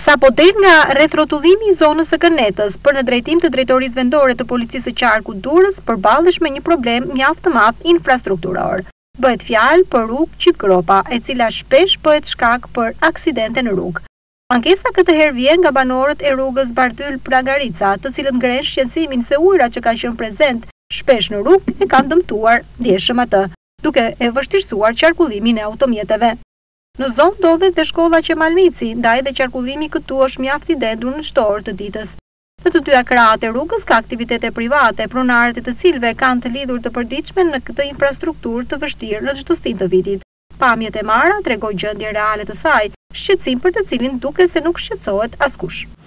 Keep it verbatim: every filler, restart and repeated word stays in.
Sa po del nga rrethrotullimi i zonës së Kënetës për në drejtim të Drejtorisë Vendore të Policisë së Qarkut Durrës përballesh me një problem mjaft të madh infrastrukturor. Bëhet fjalë për rrugë Qitgropa, e cila shpesh bëhet shkak për aksidente në rrugë. Ankesa këtë herë vjen nga banorët e rrugës Bardhyl-Plagarica, të cilët ngrenë shqetësimin se ujërat që kanë qenë prezent shpesh në rrugë e kanë dëmtuar ndjeshëm atë, duke e vështirësuar qarkullimin e automjeteve. Në zonë ndodhet dhe shkolla Qemalmici, ndaj dhe qarkullimi këtu është mjaft i dendur në çdo orë të ditës. Në të dyja krahat e rrugës ka aktivitete private, pronarët e të cilëve kanë të lidhur të përditshme në këtë infrastrukturë të vështirë në çdo stin të vitit. Pamjet e marra tregojnë gjendjen reale të saj, shqetësim për të cilin duket se nuk shqetësohet askush.